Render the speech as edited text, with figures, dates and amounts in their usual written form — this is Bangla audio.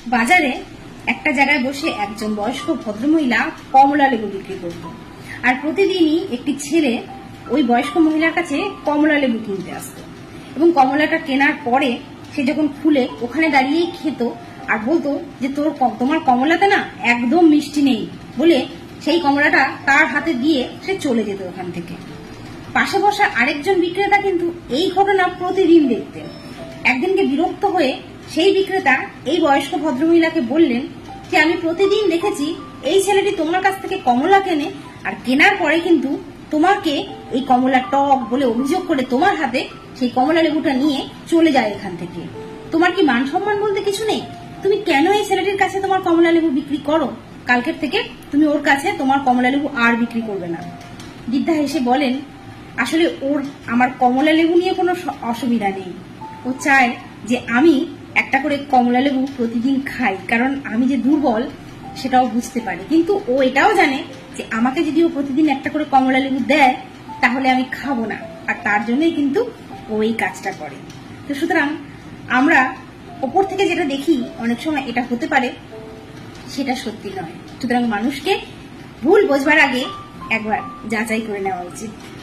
বাজারে একটা জায়গায় বসে একজন বয়স্ক ভদ্রমহিলা কমলা লেবু বিক্রি করত। আর প্রতিদিনই একটি ছেলে ওই বয়স্ক মহিলার কাছে কমলা লেবু কিনতে আসতো এবং কমলাটা কেনার পরে সে যখন খুলে ওখানে দাঁড়িয়েই খেত আর বলতো যে তোমার কমলাতে না একদম মিষ্টি নেই বলে সেই কমলাটা তার হাতে দিয়ে সে চলে যেত ওখান থেকে। পাশে বসা আরেকজন বিক্রেতা কিন্তু এই ঘটনা প্রতিদিন দেখতেন। একদিনকে বিরক্ত হয়ে সেই বিক্রেতা এই বয়স্ক ভদ্রমহিলাকে বললেন যে আমি প্রতিদিন দেখেছি এই ছেলেটি তোমার কাছ থেকে কমলা কেনে আর কেনার পরে কিন্তু তোমাকে এই কমলা টক বলে অভিযোগ করে তোমার হাতে সেই কমলা লেবুটা নিয়ে চলে যায় এখান থেকে। তোমার কি মান সম্মান বলতে কিছু নেই? তুমি কেন এই ছেলেটির কাছে তোমার কমলা লেবু বিক্রি করো? কালকের থেকে তুমি ওর কাছে তোমার কমলা লেবু আর বিক্রি করবে না। বৃদ্ধা হেসে বলেন, আসলে ওর আমার কমলা লেবু নিয়ে কোনো অসুবিধা নেই। ও চায় যে আমি একটা করে কমলা লেবু প্রতিদিন খাই, কারণ আমি যে দুর্বল সেটাও বুঝতে পারি। কিন্তু ও এটাও জানে যে আমাকে যদি ও প্রতিদিন একটা করে কমলা লেবু দেয় তাহলে আমি খাবো না, আর তার জন্যই কিন্তু ও এই কাজটা করে। তো সুতরাং আমরা ওপর থেকে যেটা দেখি অনেক সময় এটা হতে পারে, সেটা সত্যি নয়। সুতরাং মানুষকে ভুল বোঝবার আগে একবার যাচাই করে নেওয়া উচিত।